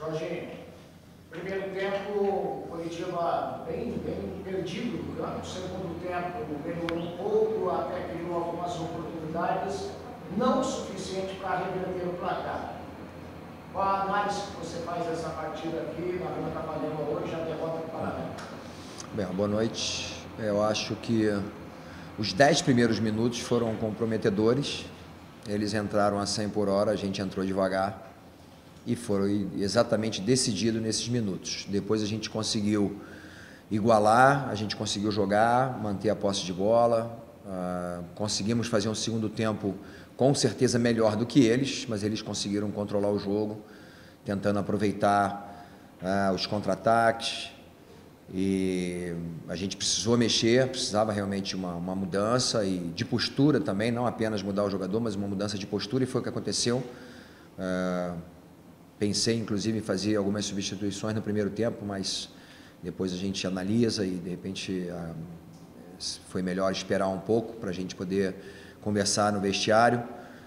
Jorginho, primeiro tempo, o Coritiba bem perdido no campo. Segundo tempo, melhorou um pouco, até criou algumas oportunidades, não o suficiente para reverter o placar. Qual a análise que você faz dessa partida aqui, na Vila Capanema hoje, a derrota do Paraná? Bem, boa noite. Eu acho que os 10 primeiros minutos foram comprometedores. Eles entraram a 100 por hora, a gente entrou devagar e foi exatamente decidido nesses minutos. Depois a gente conseguiu igualar, a gente conseguiu jogar, manter a posse de bola, conseguimos fazer um segundo tempo com certeza melhor do que eles, mas eles conseguiram controlar o jogo, tentando aproveitar os contra-ataques. E a gente precisou mexer, precisava realmente uma mudança e de postura também, não apenas mudar o jogador, mas uma mudança de postura, e foi o que aconteceu. Pensei inclusive em fazer algumas substituições no primeiro tempo, mas depois a gente analisa e de repente foi melhor esperar um pouco para a gente poder conversar no vestiário.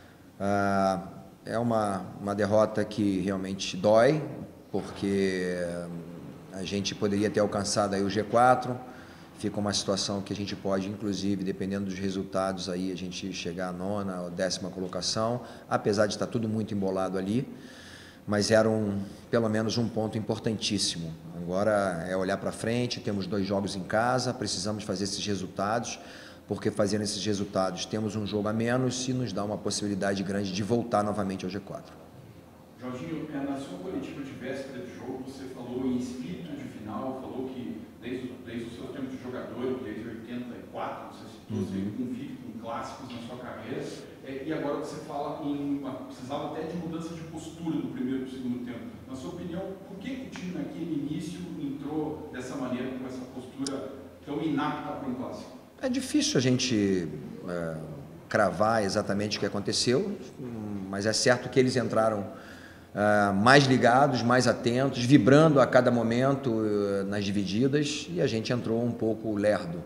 É uma derrota que realmente dói, porque a gente poderia ter alcançado aí o G4, fica uma situação que a gente pode, inclusive, dependendo dos resultados, aí a gente chegar à 9ª ou 10ª colocação, apesar de estar tudo muito embolado ali, mas era pelo menos um ponto importantíssimo. Agora é olhar para frente, temos 2 jogos em casa, precisamos fazer esses resultados, porque fazendo esses resultados temos um jogo a menos e nos dá uma possibilidade grande de voltar novamente ao G4. Jorginho, na sua coletiva de véspera de jogo, você falou em espírito de final, falou que desde o seu tempo de jogador, desde 84, você citou, você invicto em clássicos na sua carreira, e agora você fala precisava até de mudança de postura do primeiro para o segundo tempo. Na sua opinião, por que o time naquele início entrou dessa maneira, com essa postura tão inapta para um clássico? É difícil a gente cravar exatamente o que aconteceu, mas é certo que eles entraram mais ligados, mais atentos, vibrando a cada momento nas divididas, e a gente entrou um pouco lerdo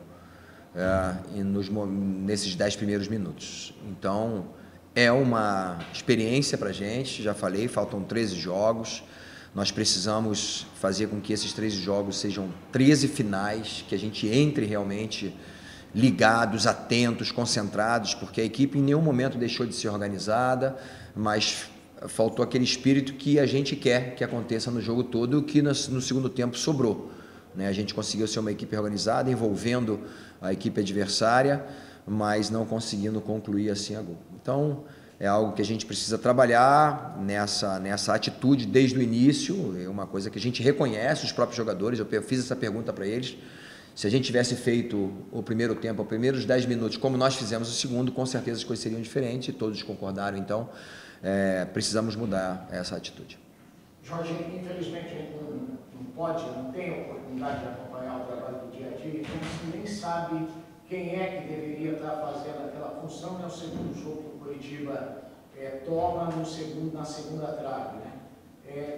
nesses 10 primeiros minutos. Então, é uma experiência para a gente, já falei, faltam 13 jogos, nós precisamos fazer com que esses 13 jogos sejam 13 finais, que a gente entre realmente ligados, atentos, concentrados, porque a equipe em nenhum momento deixou de ser organizada, mas faltou aquele espírito que a gente quer que aconteça no jogo todo, o que no segundo tempo sobrou. A gente conseguiu ser uma equipe organizada, envolvendo a equipe adversária, mas não conseguindo concluir assim a gol. Então, é algo que a gente precisa trabalhar nessa atitude desde o início, é uma coisa que a gente reconhece, os próprios jogadores, eu fiz essa pergunta para eles. Se a gente tivesse feito o primeiro tempo, os primeiros 10 minutos, como nós fizemos o segundo, com certeza as coisas seriam diferentes, e todos concordaram. Então, precisamos mudar essa atitude. Jorge, infelizmente a gente não tem a oportunidade de acompanhar o trabalho do dia a dia, então você nem sabe quem é que deveria estar fazendo aquela função. É o segundo jogo que o Coritiba toma na segunda trave, né?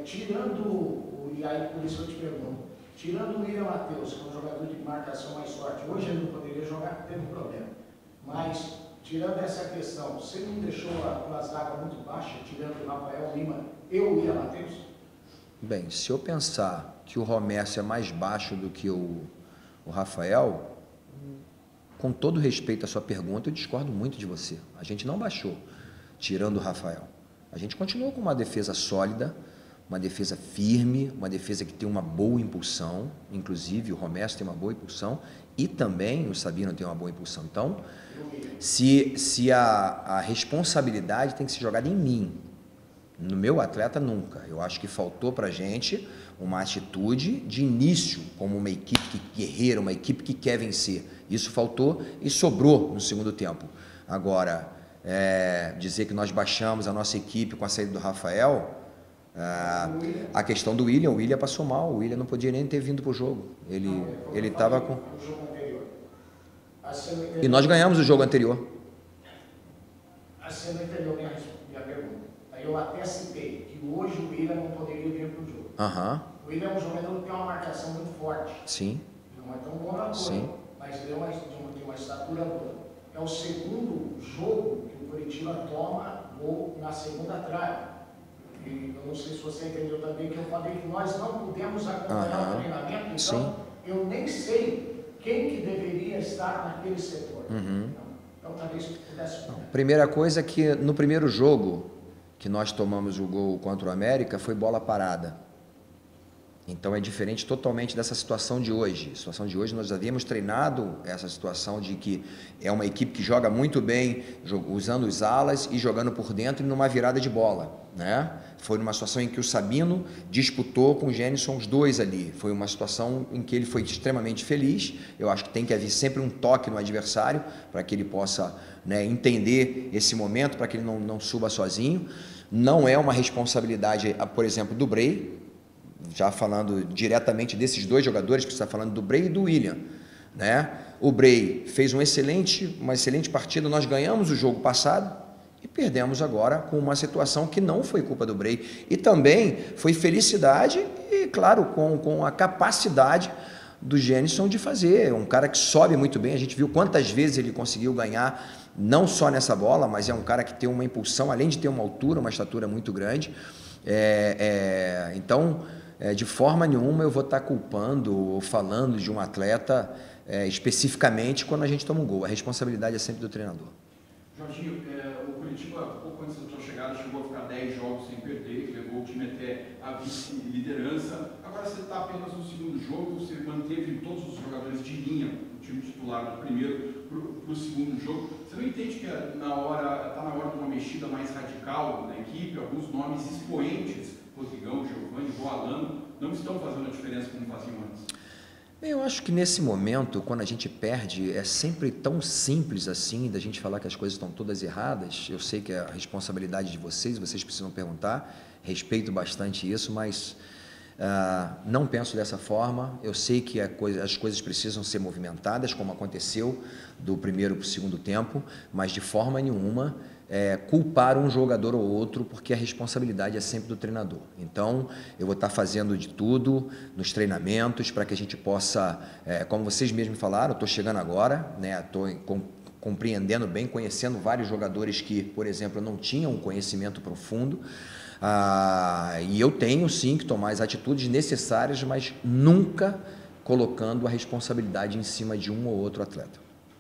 E aí por isso eu te pergunto, tirando o William Matheus, que é um jogador de marcação mais forte, hoje ele não poderia jogar, teve um problema, mas tirando essa questão, você não deixou a zaga muito baixa, tirando o Rafael Lima e o William Matheus? Bem, se eu pensar que o Romércio é mais baixo do que o Rafael, com todo respeito à sua pergunta, eu discordo muito de você. A gente não baixou, tirando o Rafael. A gente continuou com uma defesa sólida, uma defesa firme, uma defesa que tem uma boa impulsão, inclusive o Romércio tem uma boa impulsão e também o Sabino tem uma boa impulsão. Então, se a responsabilidade tem que ser jogada em mim, no meu atleta nunca. Eu acho que faltou para a gente uma atitude de início, como uma equipe guerreira, uma equipe que quer vencer. Isso faltou e sobrou no segundo tempo. Agora, dizer que nós baixamos a nossa equipe com a saída do Rafael, a questão do William, o William passou mal, o William não podia nem ter vindo para o jogo. Ele estava com... E nós ganhamos o jogo anterior. Você não entendeu minha pergunta. Aí eu até citei que hoje o William não poderia vir para o jogo. O William é um jogador que tem uma marcação muito forte. Sim. Não é tão bom na coisa, mas ele tem uma estatura boa. É o segundo jogo que o Coritiba toma gol na segunda trave. E eu não sei se você entendeu também que eu falei que nós não pudemos acompanhar o treinamento, então Sim. eu nem sei quem que deveria estar naquele setor. Então talvez pudesse... Primeira coisa é que no primeiro jogo que nós tomamos o gol contra o América foi bola parada. Então é diferente totalmente dessa situação de hoje. A situação de hoje nós havíamos treinado essa situação de que é uma equipe que joga muito bem, usando os alas e jogando por dentro e numa virada de bola, né? Foi numa situação em que o Sabino disputou com o Gênison os dois ali. Foi uma situação em que ele foi extremamente feliz. Eu acho que tem que haver sempre um toque no adversário para que ele possa, né, entender esse momento, para que ele não suba sozinho. Não é uma responsabilidade, por exemplo, do Bray, já falando diretamente desses dois jogadores, que você está falando do Bray e do William, né? O Bray fez uma excelente partida, nós ganhamos o jogo passado e perdemos agora com uma situação que não foi culpa do Bray. E também foi felicidade e, claro, com a capacidade do Gênison de fazer. Um cara que sobe muito bem, a gente viu quantas vezes ele conseguiu ganhar, não só nessa bola, mas é um cara que tem uma impulsão, além de ter uma altura, uma estatura muito grande. Então, de forma nenhuma eu vou estar culpando ou falando de um atleta especificamente quando a gente toma um gol. A responsabilidade é sempre do treinador. Jorginho, o Curitiba, pouco antes da sua chegada, chegou a ficar 10 jogos sem perder, levou o time até a vice-liderança. Agora você está apenas no segundo jogo, você manteve todos os jogadores de linha, o time titular do primeiro para o segundo jogo. Você não entende que está na hora de uma mexida mais radical na equipe? Alguns nomes expoentes, Rodrigão, Giovani, Boalano, não estão fazendo a diferença como faziam antes? Eu acho que nesse momento, quando a gente perde, é sempre tão simples assim, da gente falar que as coisas estão todas erradas. Eu sei que é a responsabilidade de vocês precisam perguntar, respeito bastante isso, mas não penso dessa forma. Eu sei que as coisas precisam ser movimentadas, como aconteceu do primeiro para o segundo tempo, mas de forma nenhuma culpar um jogador ou outro, porque a responsabilidade é sempre do treinador. Então, eu vou estar fazendo de tudo nos treinamentos para que a gente possa, como vocês mesmos falaram, estou chegando agora, né, estou compreendendo bem, conhecendo vários jogadores que, por exemplo, não tinham um conhecimento profundo, e eu tenho sim que tomar as atitudes necessárias, mas nunca colocando a responsabilidade em cima de um ou outro atleta.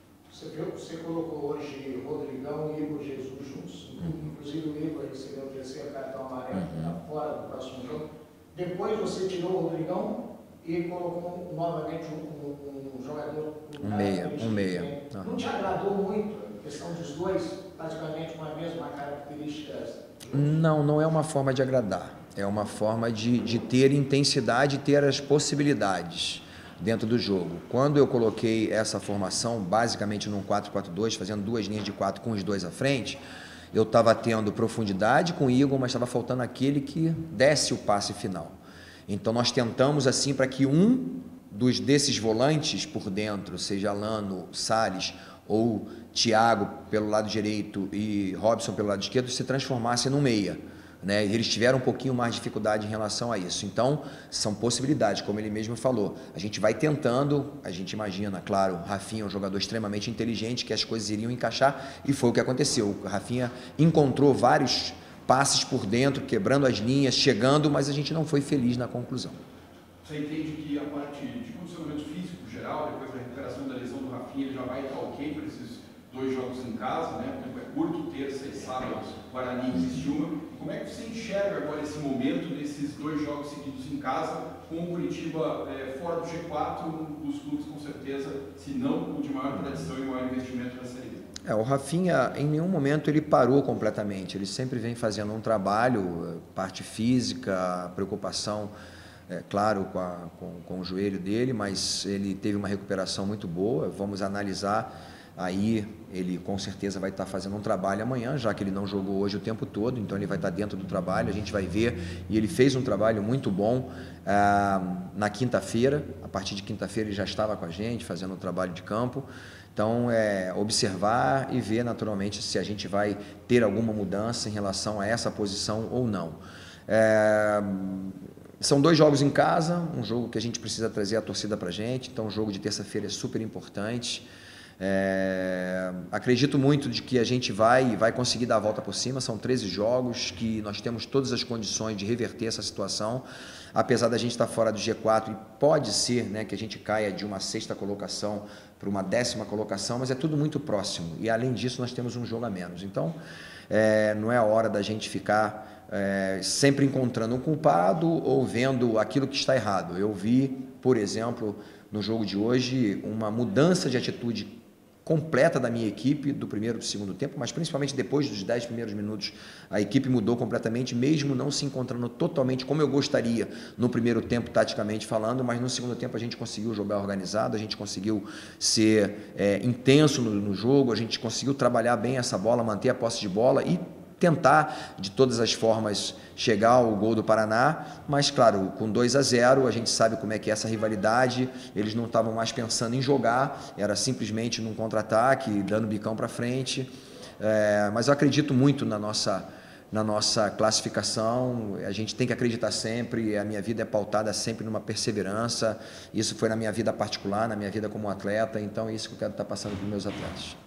Você colocou hoje Rodrigão e Igor Jesus juntos, inclusive o Igor recebeu o terceiro cartão amarelo, está fora do próximo jogo. Depois você tirou o Rodrigão e colocou novamente um jogador, um meia. Não te agradou muito a questão dos dois, praticamente com a mesma característica? Não é uma forma de agradar, é uma forma de ter intensidade e ter as possibilidades dentro do jogo. Quando eu coloquei essa formação, basicamente num 4-4-2, fazendo duas linhas de 4 com os dois à frente, eu estava tendo profundidade com o Igor, mas estava faltando aquele que desse o passe final. Então nós tentamos assim para que um desses volantes por dentro, seja Alano, Salles ou Thiago pelo lado direito e Robson pelo lado esquerdo, se transformasse num meia, né? Eles tiveram um pouquinho mais de dificuldade em relação a isso. Então, são possibilidades, como ele mesmo falou. A gente vai tentando, a gente imagina, claro, o Rafinha é um jogador extremamente inteligente, que as coisas iriam encaixar, e foi o que aconteceu. O Rafinha encontrou vários passes por dentro, quebrando as linhas, chegando, mas a gente não foi feliz na conclusão. Você entende que a parte de condicionamento físico geral, depois da recuperação da lesão do Rafinha, ele já vai estar ok para esses dois jogos em casa, né? O tempo é curto, terça e sábado, Guarani e Criciúma. Como é que você enxerga agora esse momento desses dois jogos seguidos em casa, com o Curitiba fora do G4, um dos clubes com certeza, se não o de maior tradição e maior investimento da Série B? O Rafinha, em nenhum momento ele parou completamente, ele sempre vem fazendo um trabalho, parte física, preocupação, claro, com o joelho dele, mas ele teve uma recuperação muito boa. Vamos analisar. Aí ele com certeza vai estar fazendo um trabalho amanhã, já que ele não jogou hoje o tempo todo, então ele vai estar dentro do trabalho, a gente vai ver, e ele fez um trabalho muito bom na quinta-feira. A partir de quinta-feira ele já estava com a gente, fazendo um trabalho de campo. Então, observar e ver naturalmente se a gente vai ter alguma mudança em relação a essa posição ou não. São dois jogos em casa, um jogo que a gente precisa trazer a torcida para a gente, então o jogo de terça-feira é super importante. Acredito muito de que a gente vai conseguir dar a volta por cima. São 13 jogos que nós temos todas as condições de reverter essa situação, apesar da gente estar fora do G4 e pode ser, né, que a gente caia de uma 6ª colocação para uma 10ª colocação, mas é tudo muito próximo e além disso nós temos um jogo a menos. Então não é a hora da gente ficar sempre encontrando um culpado ou vendo aquilo que está errado. Eu vi, por exemplo, no jogo de hoje, uma mudança de atitude completa da minha equipe do primeiro para o segundo tempo, mas principalmente depois dos 10 primeiros minutos a equipe mudou completamente, mesmo não se encontrando totalmente como eu gostaria no primeiro tempo, taticamente falando, mas no segundo tempo a gente conseguiu jogar organizado, a gente conseguiu ser intenso no jogo, a gente conseguiu trabalhar bem essa bola, manter a posse de bola e tentar de todas as formas chegar ao gol do Paraná, mas claro, com 2-0 a gente sabe como é que é essa rivalidade, eles não estavam mais pensando em jogar, era simplesmente num contra-ataque, dando bicão para frente, mas eu acredito muito na nossa classificação, a gente tem que acreditar sempre, a minha vida é pautada sempre numa perseverança, isso foi na minha vida particular, na minha vida como atleta, então é isso que eu quero estar passando para os meus atletas.